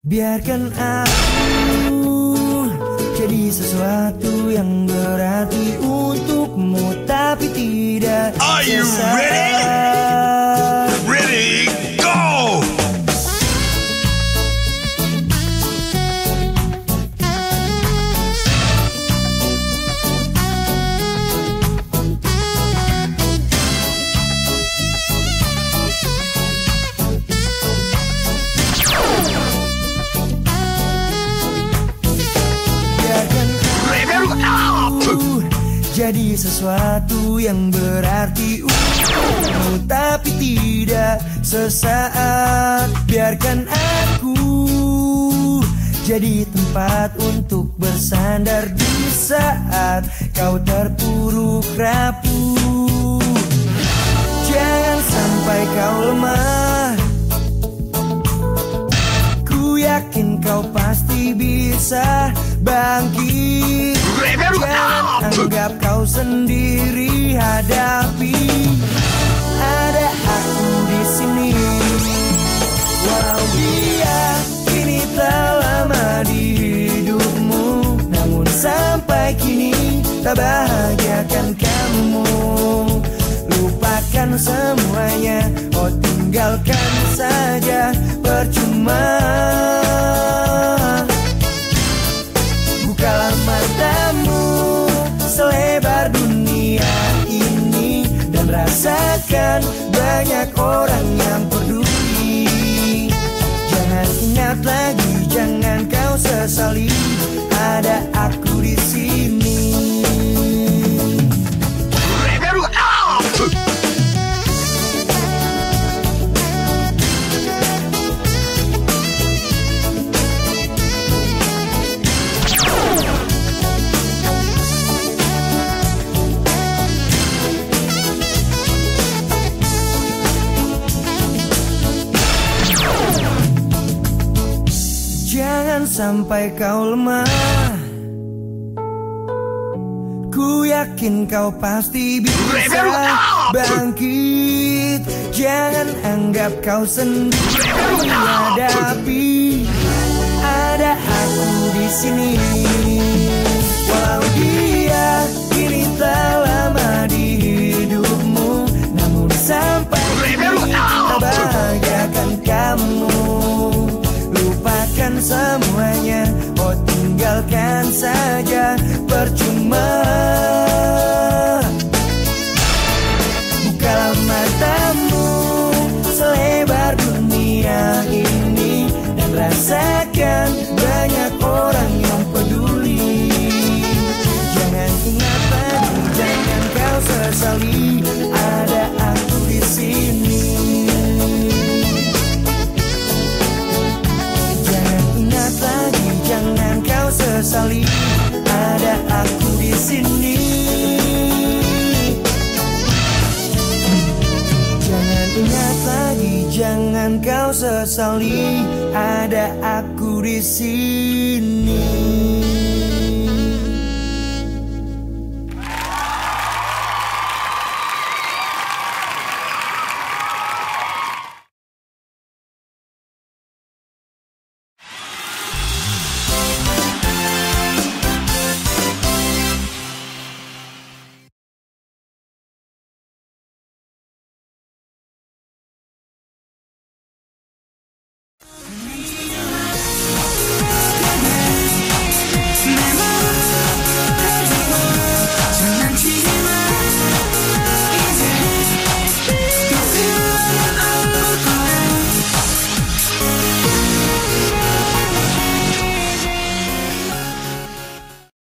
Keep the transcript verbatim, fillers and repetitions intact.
Biarkan aku jadi sesuatu yang berarti untukmu, tapi tidak. Are you ready? Ready, go! Jadi sesuatu yang berarti untukmu, tapi tidak sesaat. Biarkan aku jadi tempat untuk bersandar di saat kau terpuruk rapuh. Jangan sampai kau lemah, ku yakin kau pasti bisa bangkit. Jangan anggap kau sendiri, hadapi. Ada aku di sini. Walau dia kini telah lama di hidupmu, namun sampai kini tak bahagiakan kamu. Lupakan semuanya, oh tinggalkan saja, percuma. Bukalah matamu selebar dunia ini dan rasakan banyak orang yang peduli. Jangan ingat lagi, jangan kau sesali, ada aku di sini. Jangan sampai kau lemah, ku yakin kau pasti bisa bangkit. Jangan anggap kau sendiri, hadapi. Ada aku di sini. Walau dia kini telah lama di hidupmu, namun sampai kini tak bahagiakan kamu. Lupakan semuanya, oh tinggalkan saja, percuma. Bukalah matamu selebar dunia ini dan rasakan banyak orang yang peduli. Jangan ingat lagi, jangan kau sesali, ada aku di sini. Lagi jangan kau sesali, ada aku di sini. Jangan ingat lagi, jangan kau sesali, ada aku di sini.